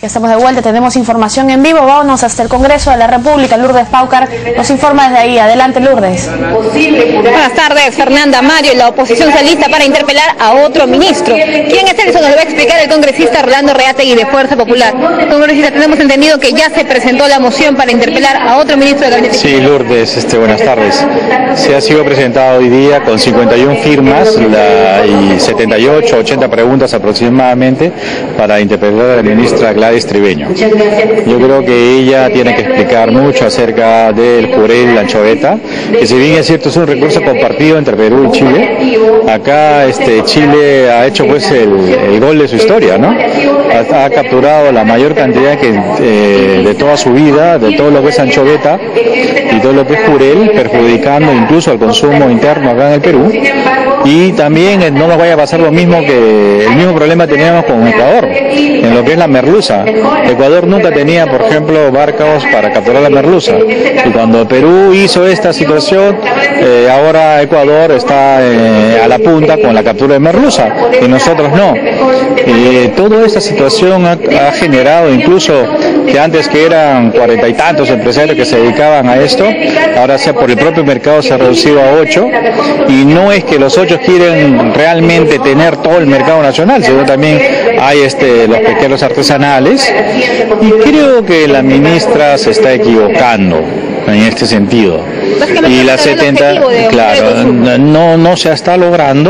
Ya estamos de vuelta, tenemos información en vivo, vámonos hasta el Congreso de la República. Lourdes Paucar nos informa desde ahí. Adelante, Lourdes. Buenas tardes, Fernanda. Mario, la oposición se alista para interpelar a otro ministro. ¿Quién es él? Eso nos lo va a explicar el congresista Rolando Reategui de Fuerza Popular. Congresista, tenemos entendido que ya se presentó la moción para interpelar a otro ministro de gabinete. Sí, Lourdes, buenas tardes. Se ha sido presentado hoy día con 51 firmas y 78, 80 preguntas aproximadamente para interpelar a la ministra Gladys Tribeño. Yo creo que ella tiene que explicar mucho acerca del jurel, la anchoveta, que si bien es cierto es un recurso compartido entre Perú y Chile, acá Chile ha hecho pues el gol de su historia, ¿no? Ha capturado la mayor cantidad de toda su vida, de todo lo que es anchoveta y todo lo que es jurel, perjudicando incluso al consumo interno acá en el Perú. Y también no nos vaya a pasar lo mismo que el mismo problema teníamos con Ecuador, en lo que es la merluza. Ecuador nunca tenía, por ejemplo, barcos para capturar la merluza. Y cuando Perú hizo esta situación, ahora Ecuador está a la punta con la captura de merluza, y nosotros no. Toda esta situación ha generado incluso que antes que eran 40 y tantos empresarios que se dedicaban a esto, ahora por el propio mercado se ha reducido a 8, y no es que los 8 quieren realmente tener todo el mercado nacional, sino también hay los pesqueros artesanales, y creo que la ministra se está equivocando en este sentido. Y la 70, claro, no se está logrando,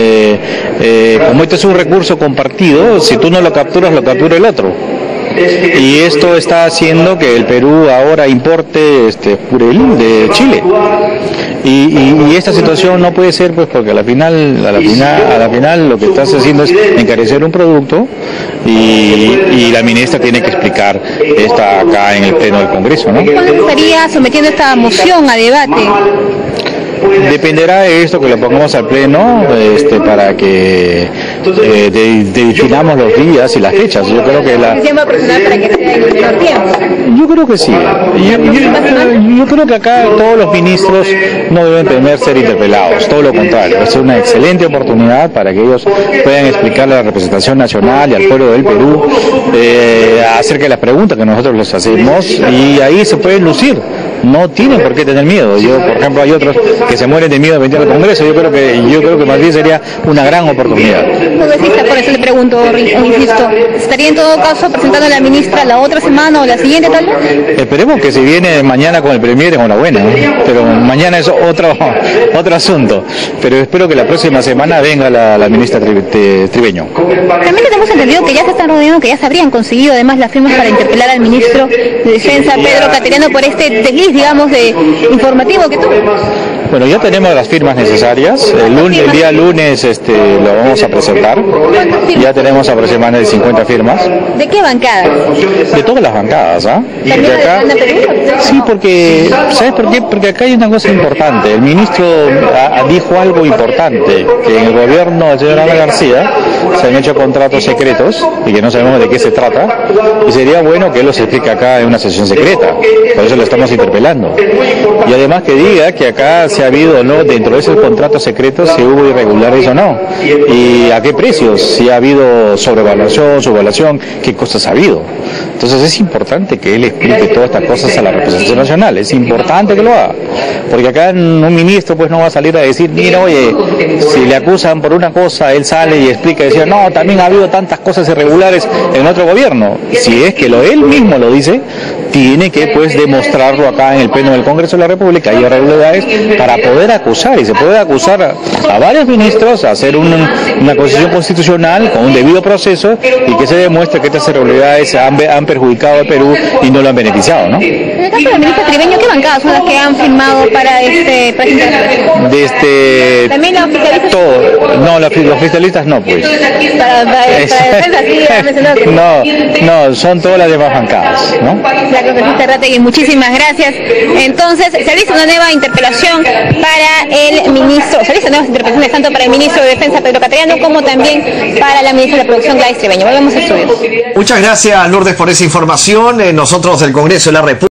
como este es un recurso compartido, si tú no lo capturas, lo captura el otro. Y esto está haciendo que el Perú ahora importe jurel de Chile. Y esta situación no puede ser, pues, porque a la final lo que estás haciendo es encarecer un producto, y la ministra tiene que explicar acá en el pleno del Congreso, ¿no? ¿Cuándo estaría sometiendo esta moción a debate? Dependerá de esto que lo pongamos al pleno, para que definamos los días y las fechas. Yo creo que ¿Tiempo personal para que sea en el menor tiempo? Yo creo que sí. Yo creo que acá todos los ministros no deben temer ser interpelados, todo lo contrario. Es una excelente oportunidad para que ellos puedan explicarle a la representación nacional y al pueblo del Perú acerca de las preguntas que nosotros les hacemos, y ahí se pueden lucir. No tienen por qué tener miedo. Por ejemplo, hay otros que se mueren de miedo de venir al Congreso. Yo creo que más bien sería una gran oportunidad. Congresista, por eso le pregunto, insisto, ¿estaría en todo caso presentando a la ministra la otra semana o la siguiente, tal vez? Esperemos que si viene mañana con el Premier, enhorabuena, ¿no? Pero mañana es otro asunto. Pero espero que la próxima semana venga la ministra Tribeño. También tenemos entendido que ya se están reuniendo, que ya se habrían conseguido además las firmas para interpelar al ministro de Defensa, Pedro Cateriano, por este desliz, digamos, informativo que tuvo. Bueno, ya tenemos las firmas necesarias. El día lunes lo vamos a presentar. Ya tenemos aproximadamente 50 firmas. ¿De qué bancadas? De todas las bancadas, ¿ah? ¿También acá, de Perú? Sí, porque ¿sabes por qué? Porque acá hay una cosa importante. El ministro dijo algo importante, que en el gobierno del señor Ana García se han hecho contratos secretos y que no sabemos de qué se trata, y sería bueno que él los explique acá en una sesión secreta. Por eso lo estamos interpelando. Y además que diga que acá se ha habido o no, dentro de esos contratos secretos, si hubo irregulares o no, y a qué precios, si ha habido sobrevaluación, subvaluación, qué cosas ha habido. Entonces es importante que él explique todas estas cosas a la representación nacional, es importante que lo haga, porque acá un ministro pues no va a salir a decir, mira, oye, si le acusan por una cosa, él sale y explica y dice, no, también ha habido tantas cosas irregulares en otro gobierno. Si es que él mismo lo dice, tiene que pues demostrarlo acá en el pleno del Congreso de la República, hay irregularidades, para poder acusar, y se puede acusar a varios ministros, a hacer una acusación constitucional con un debido proceso, y que se demuestre que estas irregularidades han perjudicado al Perú y no lo han beneficiado, ¿no? En el caso de la ministra Tribeño, ¿qué bancadas son las que han firmado para interpelación? ¿También los fiscalistas? Todo. No, los fiscalistas no, pues. No, son todas las demás bancadas, ¿no? La congresista Reategui, muchísimas gracias. Entonces, se realiza una nueva interpelación para el ministro, se realizan nuevas interpelaciones tanto para el ministro de Defensa, Pedro Cateriano, como también para la ministra de Producción, Gladys Tribeño. Volvemos a estudios. Muchas gracias, Lourdes, por esa información. Nosotros del Congreso de la República